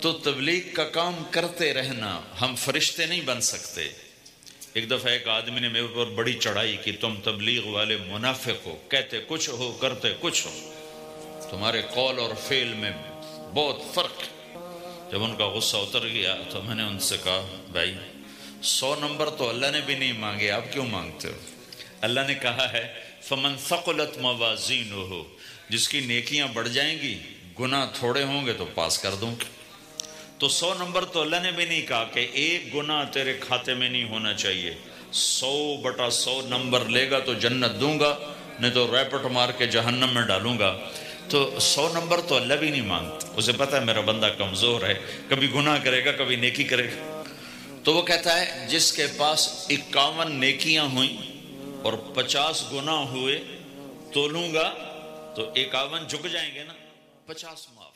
تو تبلیغ کا کام کرتے رہنا، ہم فرشتے نہیں بن سکتے۔ ایک دفعہ ایک آدمی نے میرے پر بڑی چڑھائی کی، تم تبلیغ والے منافق ہو، کہتے کچھ ہو کرتے کچھ ہو، تمہارے قول اور فعل میں بہت فرق ہے۔ جب ان کا غصہ اتر گیا تو میں نے ان سے کہا بھائی 100 نمبر تو اللہ نے بھی نہیں مانگے، آپ کیوں مانگتے ہو؟ اللہ نے کہا ہے فمن ثقلت موازینہ، جس کی نیکیاں بڑھ جائیں گی گناہ تھوڑے ہوں گے تو پاس کر دوں گا۔ تو 100 نمبر تو اللہ نے بھی نہیں کہا کہ ایک گناہ تیرے کھاتے میں نہیں ہونا چاہیے، 100/100 نمبر لے گا تو جنت دوں گا، نہیں تو ریپٹ مار کے جہنم میں ڈالوں گا۔ تو 100 نمبر تو اللہ بھی نہیں مانگتا، اسے پتہ ہے میرا بندہ کمزور ہے، کبھی گناہ کرے گا کبھی نیکی کرے گا۔ تو وہ کہتا ہے جس کے پاس 51 نیکیاں ہوئیں اور 50 گناہ ہوئے، تولوں گا تو 51 جھک جائیں گے نا، 50 معاف۔